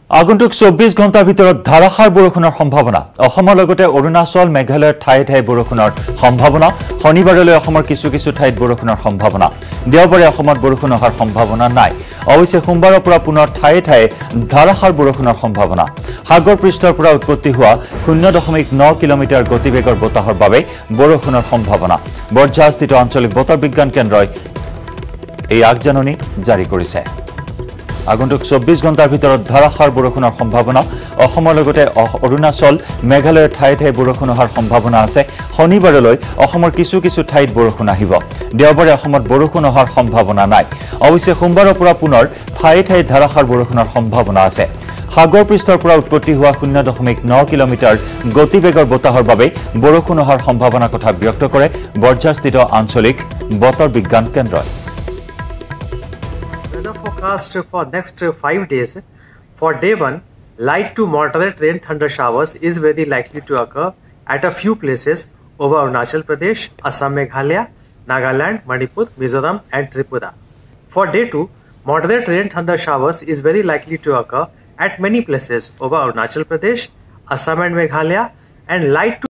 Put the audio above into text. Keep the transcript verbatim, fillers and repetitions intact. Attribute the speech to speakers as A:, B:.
A: আগন্তুক চৌব্বিশ ঘণ্টাৰ ভিতৰত ধাৰাসাৰ বৰষুণৰ সম্ভাৱনা অসমৰ লগতে অৰুণাচল মেঘালয়ৰ ঠায়ে ঠায়ে বৰষুণৰ সম্ভাৱনা শনিবাৰলৈ অসমৰ কিছু কিছু ঠাইত বৰষুণৰ সম্ভাৱনা দেওবাৰে অসমত বৰষুণ হোৱাৰ সম্ভাৱনা নাই অৱশ্যে সোমবাৰৰ পৰা পুনৰ ঠায়ে ঠায়ে ধাৰাসাৰ বৰষুণৰ সম্ভাৱনা সাগৰ পৃষ্ঠৰ পৰা উৎপত্তি হোৱা শূন্য দশমিক ন কিলোমিটাৰ গতিবেগৰ বতাহৰ বাবে বৰষুণৰ সম্ভাৱনা বৰঝাৰস্থিত আঞ্চলিক বতৰ বিজ্ঞান কেন্দ্ৰই এই আগজাননী জাৰি কৰিছে আগন্তুক চৌব্বিশ ঘণ্টাৰ ভিতৰত ধাৰাসাৰ বৰষুণৰ সম্ভাৱনা অসমৰ লগতে অৰুণাচল মেঘালয়ৰ ঠায়ে ঠায়ে বৰষুণ হোৱাৰ সম্ভাৱনা আছে শনিবাৰলৈ অসমৰ কিছু কিছু ঠাইত বৰষুণ আহিব দেওবাৰে অসমত বৰষুণ হোৱাৰ সম্ভাৱনা নাই অৱশ্যে সোমবাৰৰ পৰা পুনৰ ঠায়ে ঠায়ে ধাৰাসাৰ বৰষুণৰ সম্ভাৱনা আছে সাগৰ পৃষ্ঠৰ পৰা উৎপত্তি হোৱা শূন্য দশমিক ন কিলোমিটাৰ গতিবেগৰ বতাহৰ বাবে বৰষুণ হোৱাৰ সম্ভাৱনাৰ কথা ব্যক্ত কৰে বৰঝাৰস্থিত আঞ্চলিক বতৰ বিজ্ঞান কেন্দ্ৰই
B: Weather forecast for next five days. For day one, light to moderate rain thunder showers is very likely to occur at a few places over Arunachal Pradesh, Assam, Meghalaya, Nagaland, Manipur, Mizoram and Tripura. For day two, moderate rain thunder showers is very likely to occur at many places over Arunachal Pradesh, Assam and Meghalaya, and light to